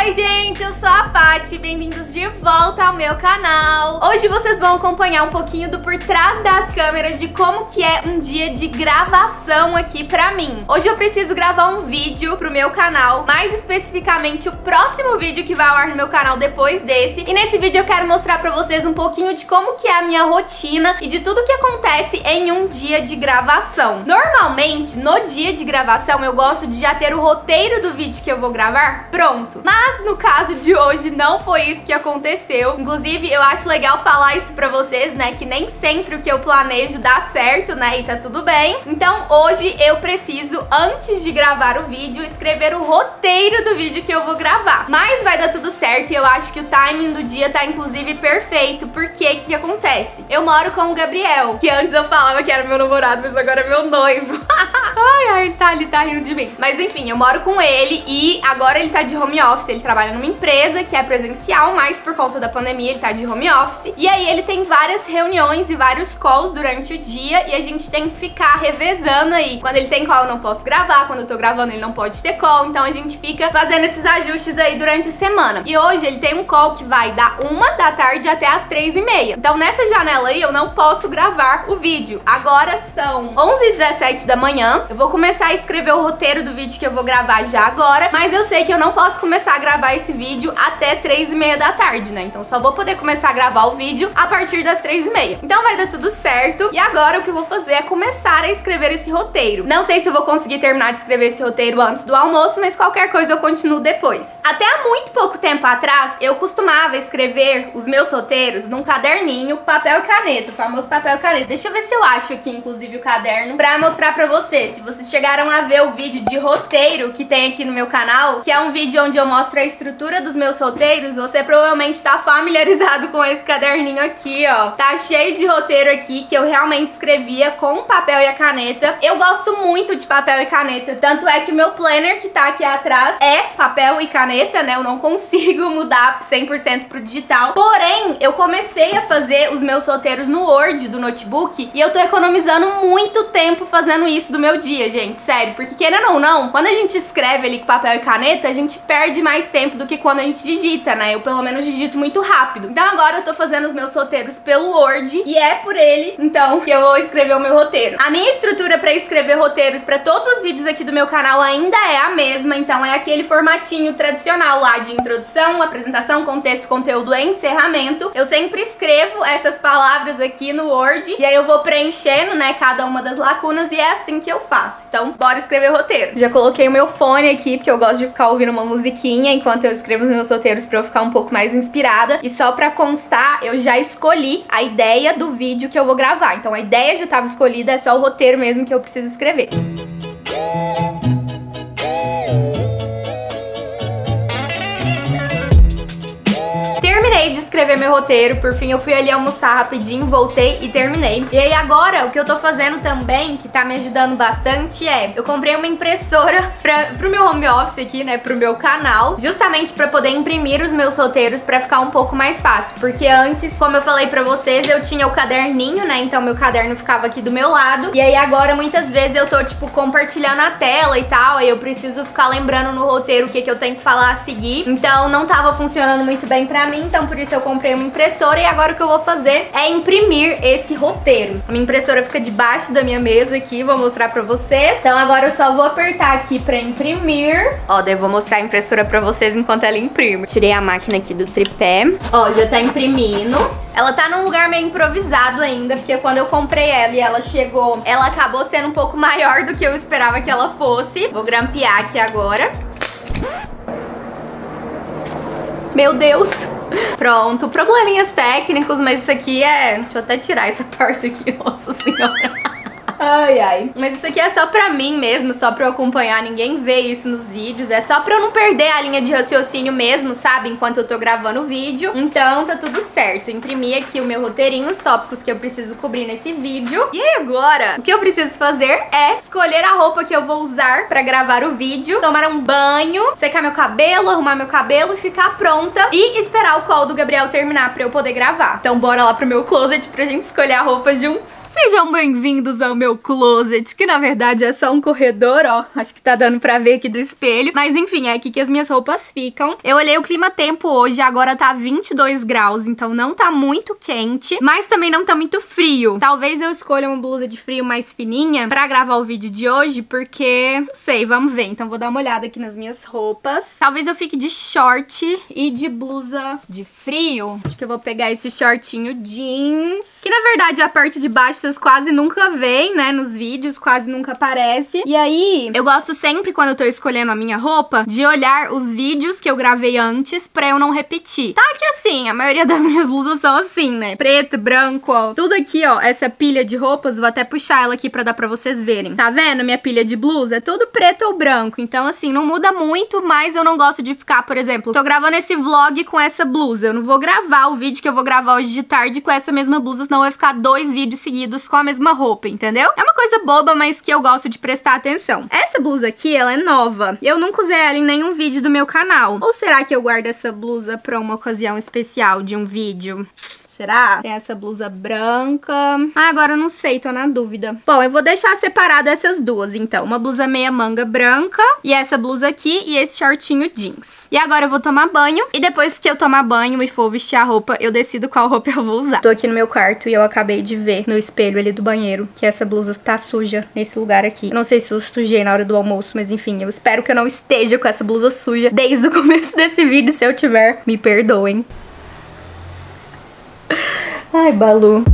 Oi gente, eu sou a Paty, bem-vindos de volta ao meu canal. Hoje vocês vão acompanhar um pouquinho do por trás das câmeras de como que é um dia de gravação aqui pra mim. Hoje eu preciso gravar um vídeo pro meu canal, mais especificamente o próximo vídeo que vai ao ar no meu canal depois desse. E nesse vídeo eu quero mostrar pra vocês um pouquinho de como que é a minha rotina e de tudo que acontece em um dia de gravação. Normalmente, no dia de gravação, eu gosto de já ter o roteiro do vídeo que eu vou gravar pronto. Mas no caso de hoje não foi isso que aconteceu. Inclusive, eu acho legal falar isso pra vocês, né, que nem sempre o que eu planejo dá certo, né, e tá tudo bem. Então hoje eu preciso, antes de gravar o vídeo, escrever o roteiro do vídeo que eu vou gravar. Mas vai dar tudo certo e eu acho que o timing do dia tá inclusive perfeito, porque o que acontece? Eu moro com o Gabriel, que antes eu falava que era meu namorado, mas agora é meu noivo. Ai, ele tá rindo de mim. Mas enfim, eu moro com ele e agora ele tá de home office. Ele trabalha numa empresa que é presencial, mas por conta da pandemia ele tá de home office. E aí ele tem várias reuniões e vários calls durante o dia e a gente tem que ficar revezando aí. Quando ele tem call eu não posso gravar, quando eu tô gravando ele não pode ter call, então a gente fica fazendo esses ajustes aí durante a semana. E hoje ele tem um call que vai da 1 da tarde até as 3h30. Então nessa janela aí eu não posso gravar o vídeo. Agora são 11h17 da manhã. Eu vou começar a escrever o roteiro do vídeo que eu vou gravar já agora, mas eu sei que eu não posso começar a gravar esse vídeo até 3h30 da tarde, né? Então só vou poder começar a gravar o vídeo a partir das 3h30. Então vai dar tudo certo. E agora o que eu vou fazer é começar a escrever esse roteiro. Não sei se eu vou conseguir terminar de escrever esse roteiro antes do almoço, mas qualquer coisa eu continuo depois. Até há muito pouco tempo atrás, eu costumava escrever os meus roteiros num caderninho, papel e caneta, o famoso papel e caneta. Deixa eu ver se eu acho aqui, inclusive, o caderno pra mostrar pra vocês. Se vocês chegaram a ver o vídeo de roteiro que tem aqui no meu canal, que é um vídeo onde eu mostro a estrutura dos meus roteiros, você provavelmente tá familiarizado com esse caderninho aqui, ó. Tá cheio de roteiro aqui que eu realmente escrevia com o papel e a caneta. Eu gosto muito de papel e caneta, tanto é que o meu planner que tá aqui atrás é papel e caneta, né? Eu não consigo mudar 100% pro digital. Porém, eu comecei a fazer os meus roteiros no Word do notebook e eu tô economizando muito tempo fazendo isso do meu dia, gente, sério, porque querendo ou não, quando a gente escreve ali com papel e caneta, a gente perde mais tempo do que quando a gente digita, né? Eu pelo menos digito muito rápido. Então agora eu tô fazendo os meus roteiros pelo Word e é por ele, então, que eu vou escrever o meu roteiro. A minha estrutura pra escrever roteiros pra todos os vídeos aqui do meu canal ainda é a mesma, então é aquele formatinho tradicional lá de introdução, apresentação, contexto, conteúdo e encerramento. Eu sempre escrevo essas palavras aqui no Word e aí eu vou preenchendo, né, cada uma das lacunas e é assim que eu faço. Então, bora escrever o roteiro. Já coloquei o meu fone aqui, porque eu gosto de ficar ouvindo uma musiquinha enquanto eu escrevo os meus roteiros pra eu ficar um pouco mais inspirada. E só pra constar, eu já escolhi a ideia do vídeo que eu vou gravar. Então a ideia já estava escolhida, é só o roteiro mesmo que eu preciso escrever. Terminei de escrever meu roteiro, por fim eu fui ali almoçar rapidinho, voltei e terminei. E aí agora, o que eu tô fazendo também, que tá me ajudando bastante, é... eu comprei uma impressora pro meu home office aqui, né, pro meu canal, justamente pra poder imprimir os meus roteiros pra ficar um pouco mais fácil. Porque antes, como eu falei pra vocês, eu tinha o caderninho, né, então meu caderno ficava aqui do meu lado. E aí agora, muitas vezes, eu tô, tipo, compartilhando a tela e tal, aí eu preciso ficar lembrando no roteiro o que eu tenho que falar a seguir. Então não tava funcionando muito bem pra mim, então por isso eu comprei uma impressora e agora o que eu vou fazer é imprimir esse roteiro. A minha impressora fica debaixo da minha mesa aqui, vou mostrar pra vocês. Então agora eu só vou apertar aqui pra imprimir. Ó, daí eu vou mostrar a impressora pra vocês enquanto ela imprime. Tirei a máquina aqui do tripé. Ó, já tá imprimindo. Ela tá num lugar meio improvisado ainda, porque quando eu comprei ela e ela chegou, ela acabou sendo um pouco maior do que eu esperava que ela fosse. Vou grampear aqui agora. Meu Deus! Pronto, probleminhas técnicos, mas isso aqui é... Deixa eu até tirar essa parte aqui, nossa senhora. Ai, ai. Mas isso aqui é só pra mim mesmo, só pra eu acompanhar, ninguém vê isso nos vídeos. É só pra eu não perder a linha de raciocínio mesmo, sabe? Enquanto eu tô gravando o vídeo. Então tá tudo certo. Imprimi aqui o meu roteirinho, os tópicos que eu preciso cobrir nesse vídeo. E aí agora, o que eu preciso fazer é escolher a roupa que eu vou usar pra gravar o vídeo, tomar um banho, secar meu cabelo, arrumar meu cabelo e ficar pronta. E esperar o call do Gabriel terminar pra eu poder gravar. Então bora lá pro meu closet pra gente escolher a roupa juntos. Sejam bem-vindos ao meu closet, que na verdade é só um corredor, ó. Acho que tá dando pra ver aqui do espelho. Mas enfim, é aqui que as minhas roupas ficam. Eu olhei o clima-tempo hoje, agora tá 22 graus, então não tá muito quente, mas também não tá muito frio. Talvez eu escolha uma blusa de frio mais fininha pra gravar o vídeo de hoje, porque, não sei, vamos ver. Então vou dar uma olhada aqui nas minhas roupas. Talvez eu fique de short e de blusa de frio. Acho que eu vou pegar esse shortinho jeans, que na verdade a parte de baixo vocês quase nunca veem, né, nos vídeos, quase nunca aparece. E aí, eu gosto sempre, quando eu tô escolhendo a minha roupa, de olhar os vídeos que eu gravei antes pra eu não repetir. Tá que assim, a maioria das minhas blusas são assim, né, preto, branco, ó. Tudo aqui, ó, essa pilha de roupas, vou até puxar ela aqui pra dar pra vocês verem. Tá vendo minha pilha de blusa? É tudo preto ou branco. Então, assim, não muda muito, mas eu não gosto de ficar, por exemplo, tô gravando esse vlog com essa blusa. Eu não vou gravar o vídeo que eu vou gravar hoje de tarde com essa mesma blusa, senão vai ficar 2 vídeos seguidos com a mesma roupa, entendeu? É uma coisa boba, mas que eu gosto de prestar atenção. Essa blusa aqui, ela é nova. Eu nunca usei ela em nenhum vídeo do meu canal. Ou será que eu guardo essa blusa pra uma ocasião especial de um vídeo? Será? Tem essa blusa branca. Ah, agora eu não sei, tô na dúvida. Bom, eu vou deixar separado essas duas, então. Uma blusa meia manga branca e essa blusa aqui e esse shortinho jeans. E agora eu vou tomar banho e depois que eu tomar banho e for vestir a roupa, eu decido qual roupa eu vou usar. Tô aqui no meu quarto e eu acabei de ver no espelho ali do banheiro que essa blusa tá suja nesse lugar aqui. Eu não sei se eu sujei na hora do almoço, mas enfim, eu espero que eu não esteja com essa blusa suja desde o começo desse vídeo. Se eu tiver, me perdoem. Ai, Balu.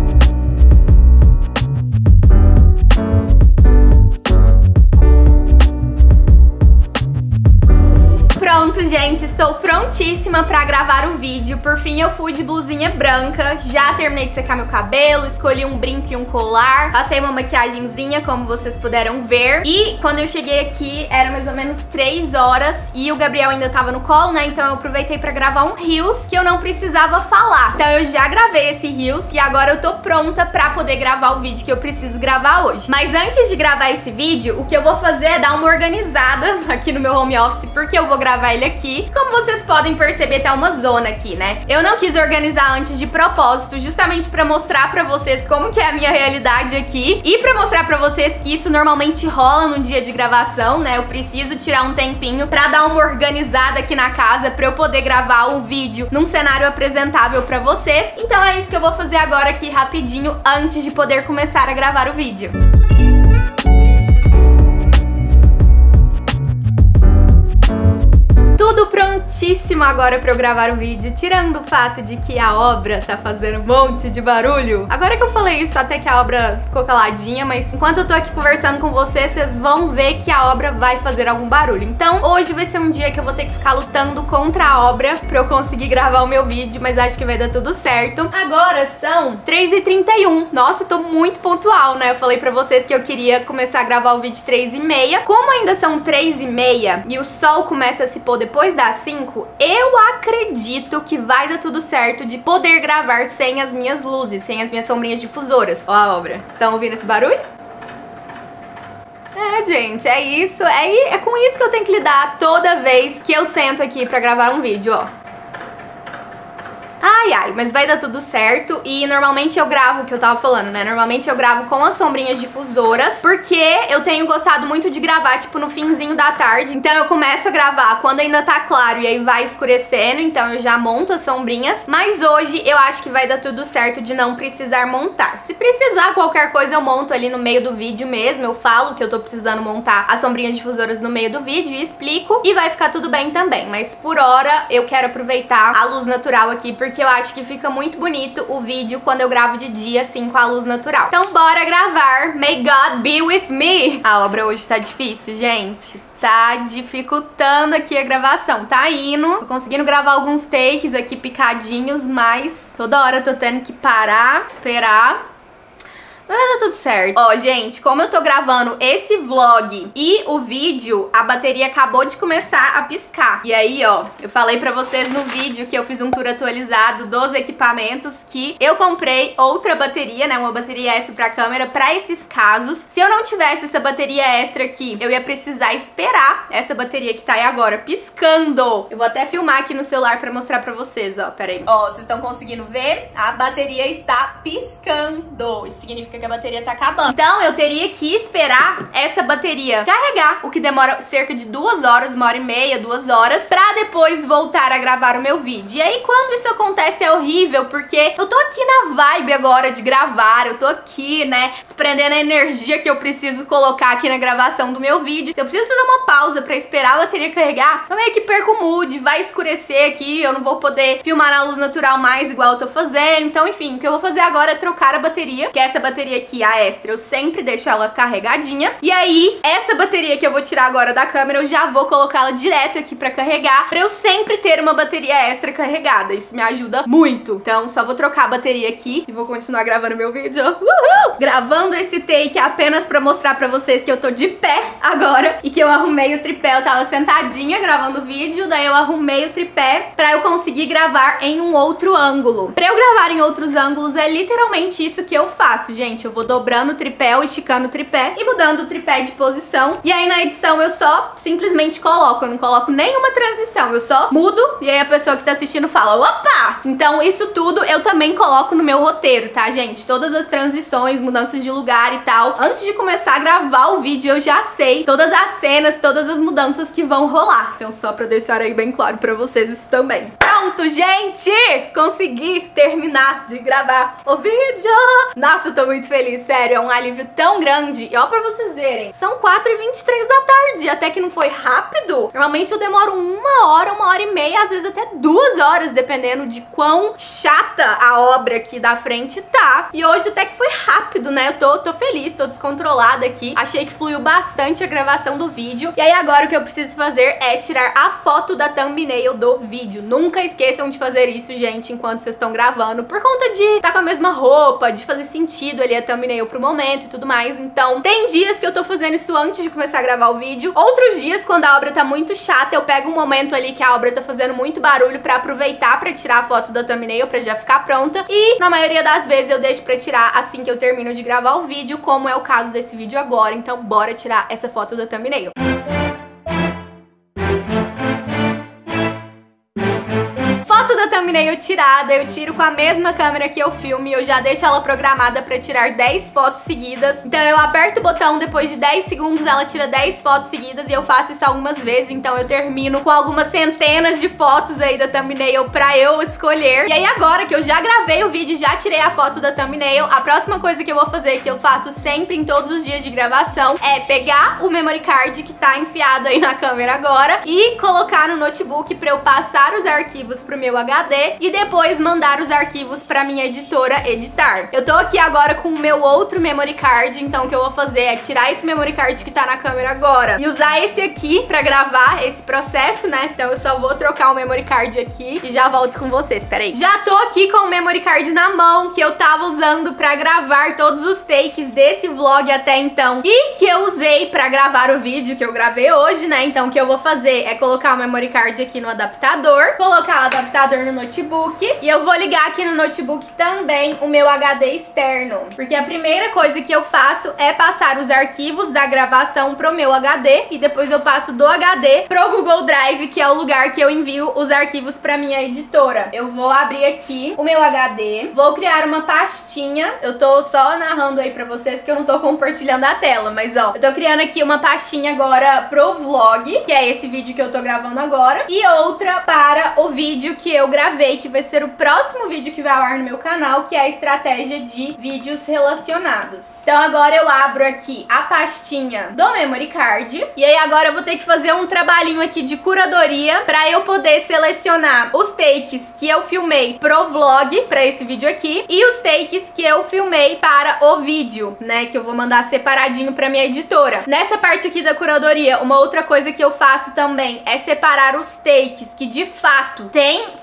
Pronto, gente, estou prontíssima pra gravar o vídeo. Por fim, eu fui de blusinha branca. Já terminei de secar meu cabelo, escolhi um brinco e um colar. Passei uma maquiagenzinha, como vocês puderam ver. E quando eu cheguei aqui, era mais ou menos 3 horas. E o Gabriel ainda tava no colo, né? Então eu aproveitei pra gravar um Reels que eu não precisava falar. Então eu já gravei esse Reels e agora eu tô pronta pra poder gravar o vídeo que eu preciso gravar hoje. Mas antes de gravar esse vídeo, o que eu vou fazer é dar uma organizada aqui no meu home office, porque eu vou gravar ele aqui. Como vocês podem perceber, tá uma zona aqui, né? Eu não quis organizar antes de propósito, justamente pra mostrar pra vocês como que é a minha realidade aqui e pra mostrar pra vocês que isso normalmente rola no dia de gravação, né? Eu preciso tirar um tempinho pra dar uma organizada aqui na casa, pra eu poder gravar o vídeo num cenário apresentável pra vocês. Então é isso que eu vou fazer agora aqui rapidinho, antes de poder começar a gravar o vídeo. Tudo prontíssimo agora pra eu gravar o vídeo, tirando o fato de que a obra tá fazendo um monte de barulho. Agora que eu falei isso, até que a obra ficou caladinha, mas enquanto eu tô aqui conversando com vocês, vocês vão ver que a obra vai fazer algum barulho. Então, hoje vai ser um dia que eu vou ter que ficar lutando contra a obra pra eu conseguir gravar o meu vídeo, mas acho que vai dar tudo certo. Agora são 3h31. Nossa, eu tô muito pontual, né? Eu falei pra vocês que eu queria começar a gravar o vídeo 3h30. Como ainda são 3h30 e o sol começa a se pôr depois das 5, eu acredito que vai dar tudo certo de poder gravar sem as minhas luzes, sem as minhas sombrinhas difusoras. Ó a obra. Estão ouvindo esse barulho? É, gente, é isso. É com isso que eu tenho que lidar toda vez que eu sento aqui pra gravar um vídeo, ó. Ai, ai, mas vai dar tudo certo. E normalmente eu gravo, o que eu tava falando, né? Normalmente eu gravo com as sombrinhas difusoras, porque eu tenho gostado muito de gravar, tipo, no finzinho da tarde. Então eu começo a gravar quando ainda tá claro e aí vai escurecendo, então eu já monto as sombrinhas. Mas hoje eu acho que vai dar tudo certo de não precisar montar. Se precisar qualquer coisa eu monto ali no meio do vídeo mesmo. Eu falo que eu tô precisando montar as sombrinhas difusoras no meio do vídeo e explico, e vai ficar tudo bem também. Mas por hora eu quero aproveitar a luz natural aqui, porque eu acho que fica muito bonito o vídeo quando eu gravo de dia, assim, com a luz natural. Então bora gravar. May God be with me. A obra hoje tá difícil, gente. Tá dificultando aqui a gravação. Tá indo. Tô conseguindo gravar alguns takes aqui picadinhos, mas toda hora eu tô tendo que parar, esperar. Mas vai dar tudo certo. Ó, gente, como eu tô gravando esse vlog e o vídeo, a bateria acabou de começar a piscar. E aí, ó, eu falei pra vocês no vídeo que eu fiz um tour atualizado dos equipamentos, que eu comprei outra bateria, né, uma bateria extra pra câmera pra esses casos. Se eu não tivesse essa bateria extra aqui, eu ia precisar esperar essa bateria que tá aí agora piscando. Eu vou até filmar aqui no celular pra mostrar pra vocês, ó, peraí. Ó, vocês estão conseguindo ver? A bateria está piscando. Isso significa que a bateria tá acabando. Então, eu teria que esperar essa bateria carregar, o que demora cerca de 2 horas, 1h30, 2 horas, pra depois voltar a gravar o meu vídeo. E aí, quando isso acontece, é horrível, porque eu tô aqui na vibe agora de gravar, eu tô aqui, né, desprendendo a energia que eu preciso colocar aqui na gravação do meu vídeo. Se eu preciso fazer uma pausa pra esperar a bateria carregar, eu meio que perco o mood, vai escurecer aqui, eu não vou poder filmar na luz natural mais igual eu tô fazendo. Então, enfim, o que eu vou fazer agora é trocar a bateria, que é essa bateria aqui, a extra, eu sempre deixo ela carregadinha. E aí, essa bateria que eu vou tirar agora da câmera, eu já vou colocar ela direto aqui pra carregar, pra eu sempre ter uma bateria extra carregada. Isso me ajuda muito. Então, só vou trocar a bateria aqui e vou continuar gravando meu vídeo. Uhul! Gravando esse take apenas pra mostrar pra vocês que eu tô de pé agora e que eu arrumei o tripé. Eu tava sentadinha gravando o vídeo, daí eu arrumei o tripé pra eu conseguir gravar em um outro ângulo. Pra eu gravar em outros ângulos é literalmente isso que eu faço, gente. Eu vou dobrando o tripé ou esticando o tripé e mudando o tripé de posição. E aí na edição eu só simplesmente coloco. Eu não coloco nenhuma transição, eu só mudo e aí a pessoa que tá assistindo fala, opa! Então isso tudo eu também coloco no meu roteiro, tá, gente? Todas as transições, mudanças de lugar e tal. Antes de começar a gravar o vídeo, eu já sei todas as cenas, todas as mudanças que vão rolar. Então só pra deixar aí bem claro pra vocês isso também. Pronto, gente! Consegui terminar de gravar o vídeo! Nossa, eu tô muito feliz, sério, é um alívio tão grande. E ó, pra vocês verem, são 4h23 da tarde, até que não foi rápido. Normalmente eu demoro 1 hora, 1h30, às vezes até 2 horas, dependendo de quão chata a obra aqui da frente tá. E hoje até que foi rápido, né? Eu tô feliz, tô descontrolada aqui. Achei que fluiu bastante a gravação do vídeo. E aí agora o que eu preciso fazer é tirar a foto da thumbnail do vídeo. Nunca esqueçam de fazer isso, gente, enquanto vocês estão gravando, por conta de tá com a mesma roupa, de fazer sentido ali a thumbnail pro momento e tudo mais. Então, tem dias que eu tô fazendo isso antes de começar a gravar o vídeo. Outros dias, quando a obra tá muito chata, eu pego um momento ali que a obra tá fazendo muito barulho pra aproveitar pra tirar a foto da thumbnail, pra já ficar pronta. E, na maioria das vezes, eu deixo pra tirar assim que eu termino de gravar o vídeo, como é o caso desse vídeo agora. Então, bora tirar essa foto da thumbnail. Da thumbnail tirada, eu tiro com a mesma câmera que eu filmo e eu já deixo ela programada pra tirar 10 fotos seguidas. Então eu aperto o botão, depois de 10 segundos ela tira 10 fotos seguidas e eu faço isso algumas vezes, então eu termino com algumas centenas de fotos aí da thumbnail pra eu escolher. E aí agora que eu já gravei o vídeo, já tirei a foto da thumbnail, a próxima coisa que eu vou fazer, que eu faço sempre em todos os dias de gravação, é pegar o memory card que tá enfiado aí na câmera agora e colocar no notebook pra eu passar os arquivos pro meu HD e depois mandar os arquivos pra minha editora editar. Eu tô aqui agora com o meu outro memory card, então o que eu vou fazer é tirar esse memory card que tá na câmera agora e usar esse aqui pra gravar esse processo, né? Então eu só vou trocar o memory card aqui e já volto com vocês, peraí. Já tô aqui com o memory card na mão, que eu tava usando pra gravar todos os takes desse vlog até então e que eu usei pra gravar o vídeo que eu gravei hoje, né? Então o que eu vou fazer é colocar o memory card aqui no adaptador, colocar o adaptador no notebook e eu vou ligar aqui no notebook também o meu HD externo, porque a primeira coisa que eu faço é passar os arquivos da gravação pro meu HD e depois eu passo do HD pro Google Drive, que é o lugar que eu envio os arquivos pra minha editora. Eu vou abrir aqui o meu HD, vou criar uma pastinha, eu tô só narrando aí pra vocês que eu não tô compartilhando a tela, mas ó, eu tô criando aqui uma pastinha agora pro vlog, que é esse vídeo que eu tô gravando agora, e outra para o vídeo que eu gravei, que vai ser o próximo vídeo que vai ao ar no meu canal, que é a estratégia de vídeos relacionados. Então agora eu abro aqui a pastinha do memory card, e aí agora eu vou ter que fazer um trabalhinho aqui de curadoria pra eu poder selecionar os takes que eu filmei pro vlog, pra esse vídeo aqui, e os takes que eu filmei para o vídeo, né, que eu vou mandar separadinho pra minha editora. Nessa parte aqui da curadoria, uma outra coisa que eu faço também é separar os takes que de fato tem falas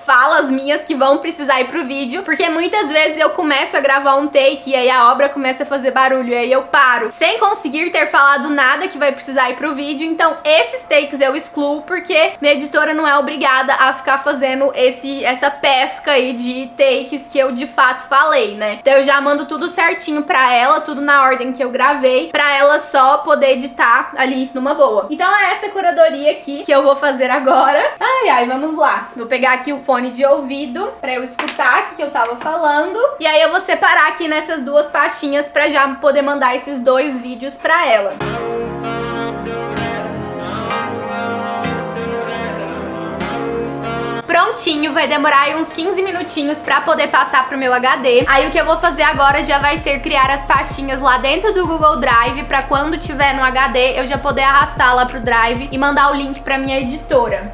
falas minhas que vão precisar ir pro vídeo, porque muitas vezes eu começo a gravar um take e aí a obra começa a fazer barulho, e aí eu paro sem conseguir ter falado nada que vai precisar ir pro vídeo. Então esses takes eu excluo, porque minha editora não é obrigada a ficar fazendo essa pesca aí de takes que eu de fato falei, né? Então eu já mando tudo certinho pra ela, tudo na ordem que eu gravei, pra ela só poder editar ali numa boa. Então é essa curadoria aqui que eu vou fazer agora. Ai, ai, vamos lá. Vou pegar aqui o fone de ouvido pra eu escutar o que eu tava falando. E aí eu vou separar aqui nessas duas pastinhas pra já poder mandar esses dois vídeos pra ela. Prontinho, vai demorar aí uns 15 minutinhos pra poder passar pro meu HD. Aí o que eu vou fazer agora já vai ser criar as pastinhas lá dentro do Google Drive, pra quando tiver no HD eu já poder arrastar lá pro Drive e mandar o link pra minha editora.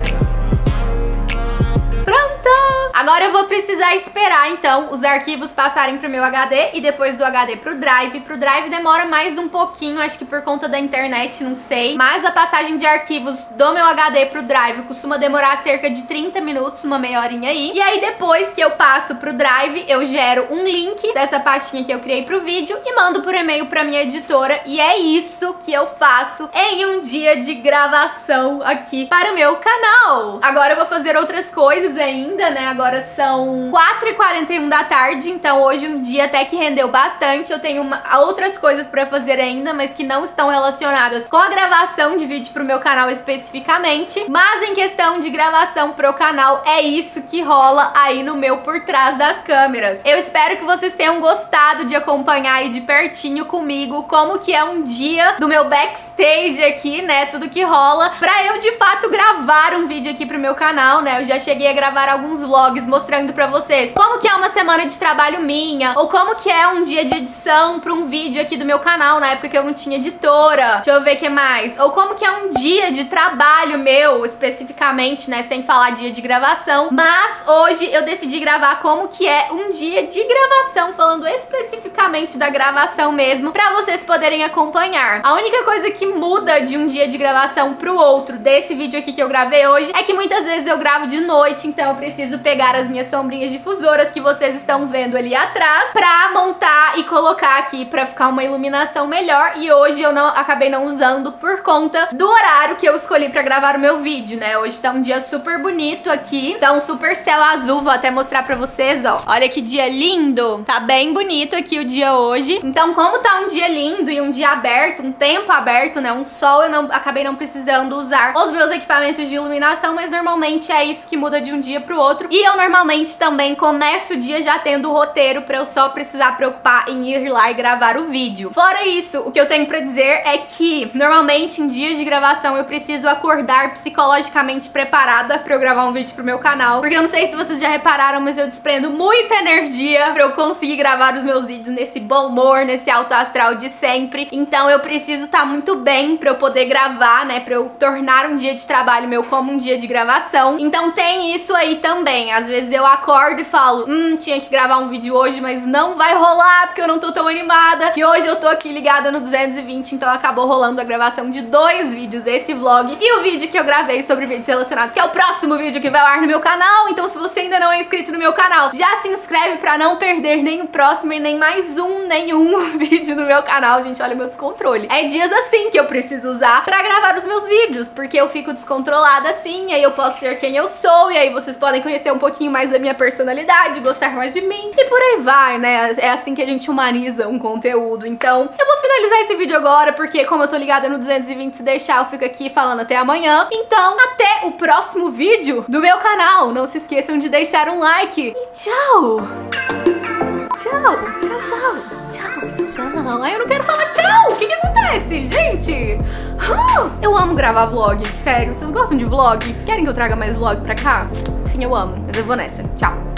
Pronto! Agora eu vou precisar esperar, então, os arquivos passarem pro meu HD e depois do HD pro Drive. Pro Drive demora mais um pouquinho, acho que por conta da internet, não sei. Mas a passagem de arquivos do meu HD pro Drive costuma demorar cerca de 30 minutos, uma meia horinha aí. E aí depois que eu passo pro Drive, eu gero um link dessa pastinha que eu criei pro vídeo e mando por e-mail pra minha editora. E é isso que eu faço em um dia de gravação aqui para o meu canal. Agora eu vou fazer outras coisas ainda, né? Agora são 4h41 da tarde, então hoje um dia até que rendeu bastante. Eu tenho outras coisas pra fazer ainda, mas que não estão relacionadas com a gravação de vídeo pro meu canal especificamente. Mas em questão de gravação pro canal, é isso que rola aí no meu Por Trás das Câmeras. Eu espero que vocês tenham gostado de acompanhar aí de pertinho comigo como que é um dia do meu backstage aqui, né? Tudo que rola pra eu de fato gravar um vídeo aqui pro meu canal, né? Eu já cheguei a gravar alguns vlogs mostrando pra vocês como que é uma semana de trabalho minha, ou como que é um dia de edição pra um vídeo aqui do meu canal, na época que eu não tinha editora. Deixa eu ver o que mais. Ou como que é um dia de trabalho meu, especificamente, né, sem falar dia de gravação. Mas hoje eu decidi gravar como que é um dia de gravação, falando especificamente da gravação mesmo, pra vocês poderem acompanhar. A única coisa que muda de um dia de gravação pro outro desse vídeo aqui que eu gravei hoje é que muitas vezes eu gravo de noite, então eu preciso pegar as minhas sombrinhas difusoras que vocês estão vendo ali atrás pra montar e colocar aqui pra ficar uma iluminação melhor. E hoje eu acabei não usando por conta do horário que eu escolhi pra gravar o meu vídeo, né? Hoje tá um dia super bonito aqui, tá um super céu azul, vou até mostrar pra vocês, ó. Olha que dia lindo, tá bem bonito aqui o dia hoje. Então como tá um dia lindo e um dia aberto, um tempo aberto, né, um sol, eu acabei não precisando usar os meus equipamentos de iluminação, mas normalmente é isso que muda de um dia pro outro. E eu normalmente também começo o dia já tendo o roteiro pra eu só precisar preocupar em ir lá e gravar o vídeo. Fora isso, o que eu tenho pra dizer é que normalmente em dias de gravação eu preciso acordar psicologicamente preparada pra eu gravar um vídeo pro meu canal, porque eu não sei se vocês já repararam, mas eu desprendo muita energia pra eu conseguir gravar os meus vídeos nesse bom humor, nesse alto astral de sempre. Então eu preciso estar muito bem pra eu poder gravar, né, pra eu tornar um dia de trabalho meu como um dia de gravação. Então tem isso aí também. Às vezes eu acordo e falo, tinha que gravar um vídeo hoje, mas não vai rolar porque eu não tô tão animada. E hoje eu tô aqui ligada no 220, então acabou rolando a gravação de 2 vídeos, esse vlog e o vídeo que eu gravei sobre vídeos relacionados, que é o próximo vídeo que vai ao ar no meu canal. Então se você ainda não é inscrito no meu canal, já se inscreve pra não perder nem o próximo e nem mais nenhum vídeo no meu canal. Gente, olha o meu descontrole. É dias assim que eu preciso usar pra gravar os meus vídeos, porque eu fico descontrolada assim, e aí eu posso ser quem eu sou, e aí vocês podem conhecer um pouquinho mais da minha personalidade, gostar mais de mim, e por aí vai, né? É assim que a gente humaniza um conteúdo. Então, eu vou finalizar esse vídeo agora, porque como eu tô ligada no 220, se deixar eu fico aqui falando até amanhã. Então, até o próximo vídeo do meu canal. Não se esqueçam de deixar um like. E tchau! Tchau, tchau, tchau, tchau, tchau. Ai, eu não quero falar tchau! O que acontece, gente? Eu amo gravar vlog, sério. Vocês gostam de vlog? Vocês querem que eu traga mais vlog pra cá? Enfim, eu amo, mas eu vou nessa. Tchau.